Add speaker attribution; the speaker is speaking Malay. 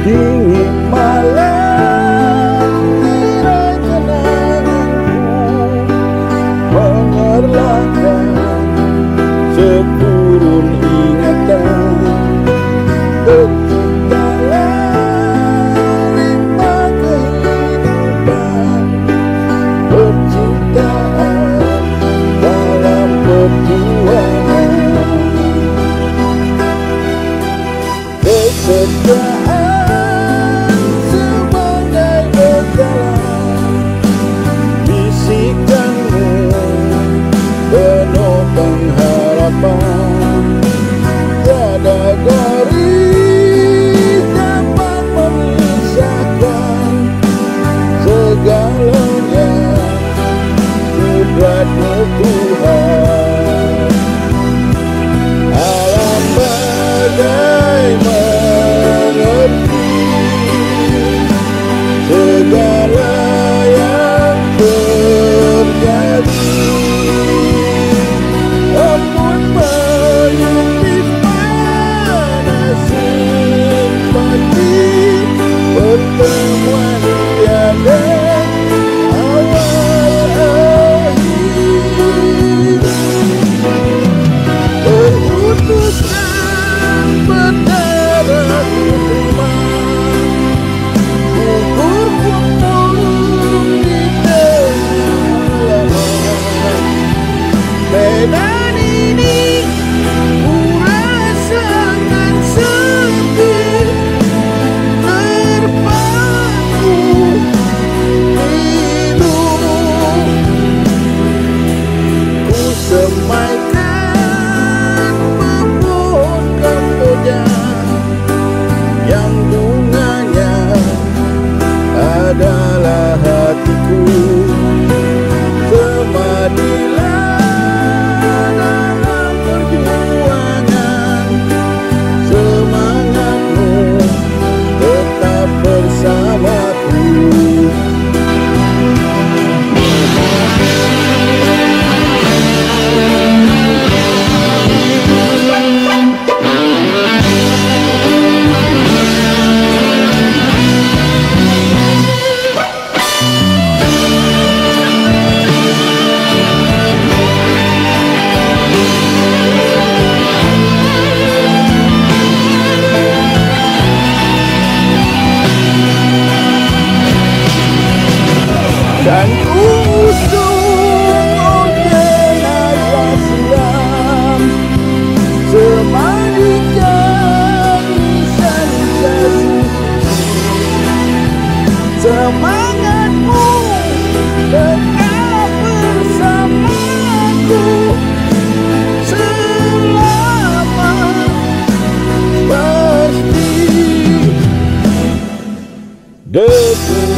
Speaker 1: Dingin malam tirai kenanganku mengerlahkan sekurun ingatan. Bercintalah rimba kehidupan, percintaan dalam perjuangan, kesetiaan sebagai bekalan, bisikanmu penuh pengharapan. Tiada garis dapat memisahkan segalanya, kudrat-Mu Tuhan. Alam badai mengerti segala yang terjadi. Embun menyupit panas simpati, pertemuan tiada awal akhir. Terputuskan berdarah terima, gugur pun di tengah lahan. Medan ini ku rasakan sepi, terpaku pilu. Ku semaikan pohon kamboja yang bunganya adalah hatiku. Semadilah dalam perjuangan, semangatmu tetap bersamaku. Dan usung jenazah silam, semandikan nisa-nisa suci. Semangatmu tetap bersamaku selama pasti. Debu